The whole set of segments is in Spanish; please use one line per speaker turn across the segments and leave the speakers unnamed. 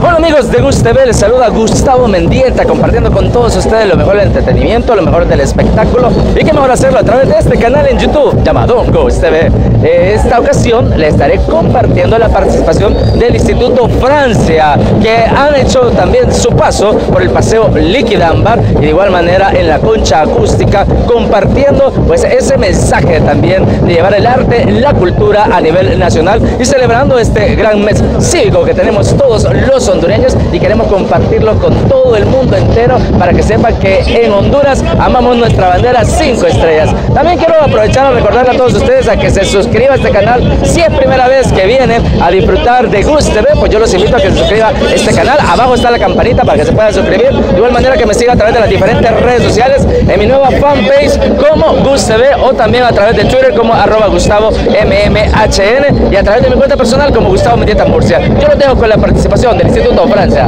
Hola amigos de Gus TV, les saluda Gustavo Mendieta, compartiendo con todos ustedes lo mejor del entretenimiento, lo mejor del espectáculo, y qué mejor hacerlo a través de este canal en YouTube llamado Gus TV. Esta ocasión les estaré compartiendo la participación del Instituto Francia, que han hecho también su paso por el Paseo Liquidambar y de igual manera en la Concha Acústica, compartiendo pues ese mensaje también de llevar el arte, la cultura a nivel nacional y celebrando este gran mes cívico que tenemos todos los hondureños, y queremos compartirlo con todo el mundo entero para que sepan que en Honduras amamos nuestra bandera 5 estrellas. También quiero aprovechar a recordarle a todos ustedes a que se suscriban a este canal. Si es primera vez que vienen a disfrutar de Gus TV, pues yo los invito a que se suscriban a este canal. Abajo está la campanita para que se puedan suscribir. De igual manera que me sigan a través de las diferentes redes sociales, en mi nueva fanpage como Gus TV, o también a través de Twitter como @GustavoMMHN, y a través de mi cuenta personal como Gustavo Mendieta Murcia. Yo los dejo con la participación del Instituto Francia.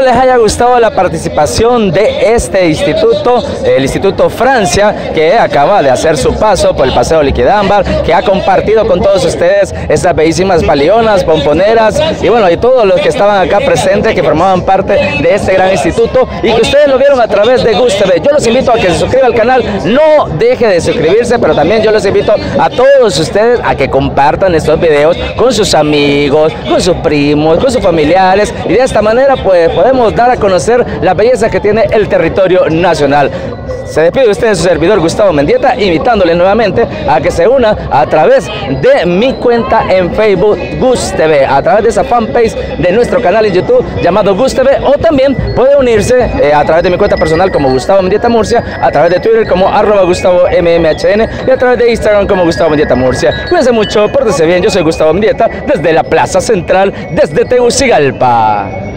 les haya gustado la participación de este instituto, el Instituto Francia, que acaba de hacer su paso por el Paseo Liquidámbar, que ha compartido con todos ustedes estas bellísimas balionas, pomponeras y bueno, y todos los que estaban acá presentes, que formaban parte de este gran instituto y que ustedes lo vieron a través de Gus TV. Yo los invito a que se suscriban al canal, no deje de suscribirse, pero también yo los invito a todos ustedes a que compartan estos videos con sus amigos, con sus primos, con sus familiares, y de esta manera pues podemos dar a conocer la belleza que tiene el territorio nacional. Se despide de ustedes su servidor Gustavo Mendieta, invitándole nuevamente a que se una a través de mi cuenta en Facebook Gus TV, a través de esa fanpage de nuestro canal en YouTube llamado Gus TV, o también puede unirse a través de mi cuenta personal como Gustavo Mendieta Murcia, a través de Twitter como @GustavoMMHN y a través de Instagram como Gustavo Mendieta Murcia. Cuídense mucho, pórtense bien, yo soy Gustavo Mendieta desde la Plaza Central, desde Tegucigalpa.